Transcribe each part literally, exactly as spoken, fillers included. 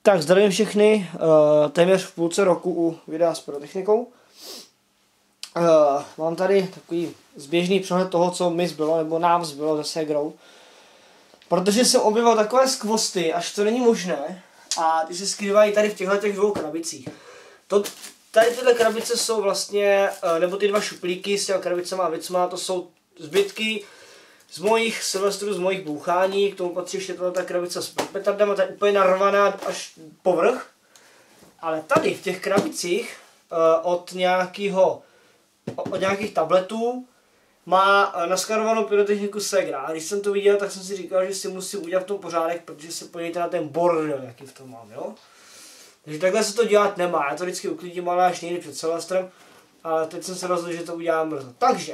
Tak zdravím všechny, uh, téměř v půlce roku u videa s pyrotechnikou. Uh, mám tady takový zběžný přehled toho, co mi zbylo, nebo nám zbylo ze Segrou. Protože jsem objevil takové skvosty, až to není možné. A ty se skrývají tady v těchto těch dvou krabicích. To, tady tyhle krabice jsou vlastně, uh, nebo ty dva šuplíky s těma krabicema a věcma, to jsou zbytky z mojich silvestrů, z mojich bouchání, k tomu patří ještě ta krabice s petardem, ta je úplně narvaná až povrch. Ale tady v těch krabicích uh, od nějakého, od nějakých tabletů má uh, naskanovanou pyrotechniku Segra. A když jsem to viděl, tak jsem si říkal, že si musím udělat v tom pořádek, protože se podívejte na ten bordel, jaký v tom mám, jo. Takže takhle se to dělat nemá, já to vždycky uklidím, ale až někdy před Silvestrem, ale teď jsem se rozhodl, že to udělám brzo. Takže,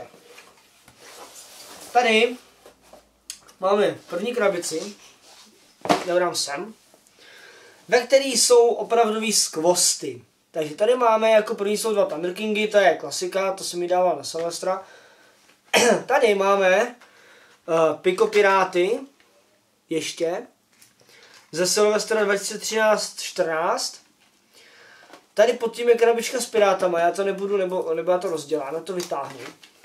tady máme první krabici, dám sem, ve které jsou opravdový skvosty. Takže tady máme, jako první jsou dva Thunder Kingy, to je klasika, to se mi dával na Silvestra. Tady máme uh, Pico Piráty, ještě, ze Silvestra dva tisíce třináct čtrnáct. Tady pod tím je krabička s pirátama, já to nebudu, nebo, nebo já to rozdělám, já to vytáhnu.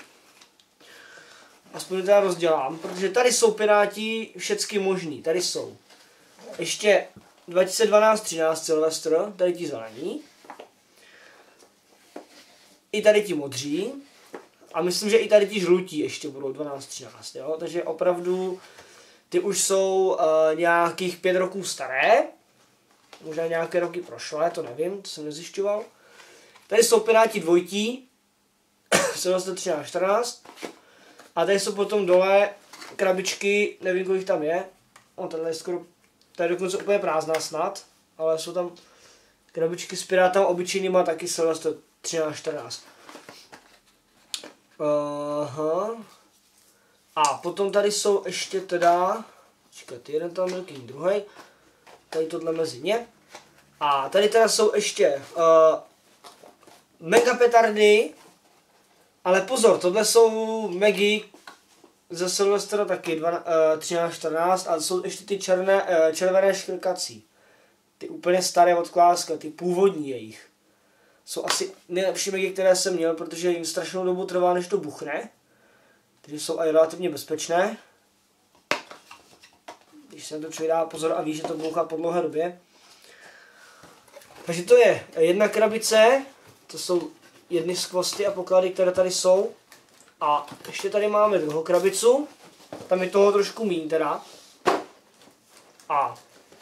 Aspoň to já rozdělám, protože tady jsou piráti všecky možný, tady jsou. Ještě dva tisíce dvanáct třináct Silvestr, tady ti zelení. I tady ti modří. A myslím, že i tady ti žlutí ještě budou dvanáct třináct, jo. Takže opravdu ty už jsou uh, nějakých pět roků staré. Možná nějaké roky prošlé, to nevím, to jsem nezjišťoval. Tady jsou piráti dvojití, Silvestr třináct čtrnáct. A tady jsou potom dole krabičky, nevím, kolik tam je. On tady je skoro, tady je dokonce úplně prázdná snad, ale jsou tam krabičky s pirátama obyčejnýma, taky Silvestr třináct čtrnáct. Aha. A potom tady jsou ještě teda, čekat, jeden tam velký, druhý. Tady tohle mezi ně. A tady teda jsou ještě uh, mega petardy. Ale pozor, tohle jsou megy ze Silvestra taky třináct čtrnáct, ale jsou ještě ty černé, uh, červené škrkací. Ty úplně staré od Kláska, ty původní jejich. Jsou asi nejlepší megy, které jsem měl, protože jim strašnou dobu trvá, než to buchne. Takže jsou aj relativně bezpečné. Když se na to člověk dá pozor a ví, že to bouchá po dlouhé době. Takže to je jedna krabice, to jsou jedny skvosty a poklady, které tady jsou. A ještě tady máme druhou krabicu. Tam je toho trošku míň teda. A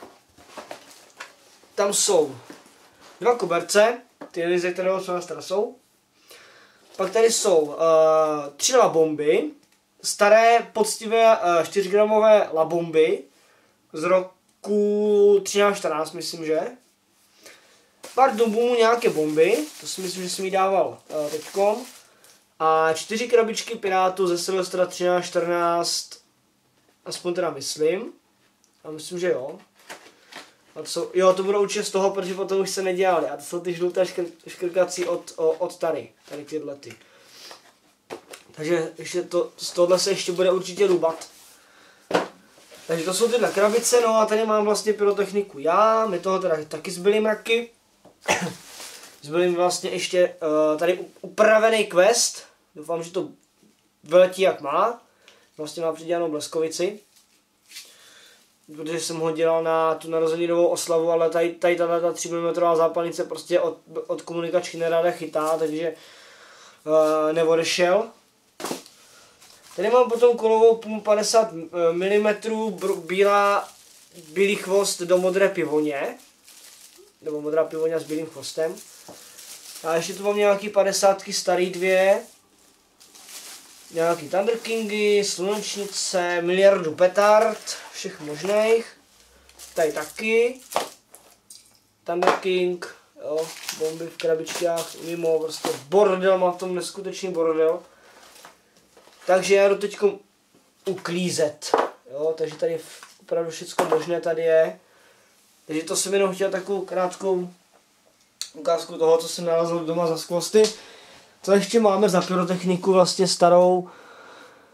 tam jsou dva koberce, ty ze kterého Silvestra jsou. Pak tady jsou uh, tři labomby, staré poctivé uh, čtyřgramové labomby z roku třináct čtrnáct, myslím, že. Pár dumbumů, nějaké bomby, to si myslím, že jsem jí dával uh, teďkom. A čtyři krabičky pirátů ze Silvestra třináct čtrnáct, aspoň teda myslím. A myslím, že jo. A to jsou, jo, to budou určitě z toho, protože potom už se nedělali. A to jsou ty žluté škr, škrkací od, od tady, tady tyhle ty. Takže ještě to, z tohle se ještě bude určitě rubat. Takže to jsou tyhle krabice, no a tady mám vlastně pyrotechniku já, mi toho teda taky zbyly mraky. Zbyl mi vlastně ještě uh, tady upravený quest, doufám, že to vyletí jak má. Vlastně má předělanou bleskovici. Protože jsem ho dělal na tu narozeninovou oslavu, ale tady, tady ta tři milimetrové zápalnice prostě od, od komunikačky neráda chytá, takže uh, neodešel. Tady mám potom kolovou padesát milimetrů bílá, bílý chvost do modré pivoně. Nebo modrá pivoňa s bílým chvostem. A ještě tu mám nějaký padesátky starý dvě. Nějaký Thunder Kingy, slunečnice, miliardu petard, všech možných. Tady taky. Thunder King, jo, bomby v krabičkách, mimo, prostě bordel, mám v tom neskutečný bordel. Takže já jdu teď uklízet, jo, takže tady opravdu všechno možné tady je. Takže to jsem jenom chtěl takovou krátkou ukázku toho, co jsem nalezl doma za skvosty. Co ještě máme za pyrotechniku vlastně starou.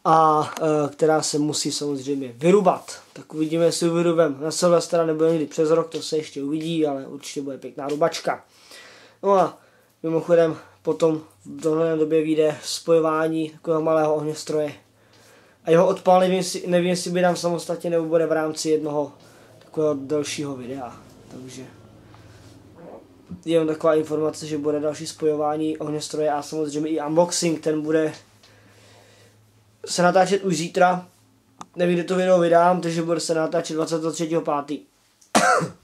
a e, která se musí samozřejmě vyrubat. Tak uvidíme, jestli vyrubem na Silvestra nebo někdy přes rok, to se ještě uvidí, ale určitě bude pěkná rubačka. No a mimochodem potom v dohledné době vyjde spojování takového malého ohňostroje. A jeho odpal nevím, nevím, jestli by dám samostatně nebo bude v rámci jednoho takového dalšího videa. Takže je taková informace, že bude další spojování ohňostroje a samozřejmě i unboxing, ten bude se natáčet už zítra. Nevím, kde to video vydám, takže bude se natáčet dvacátého třetího pátého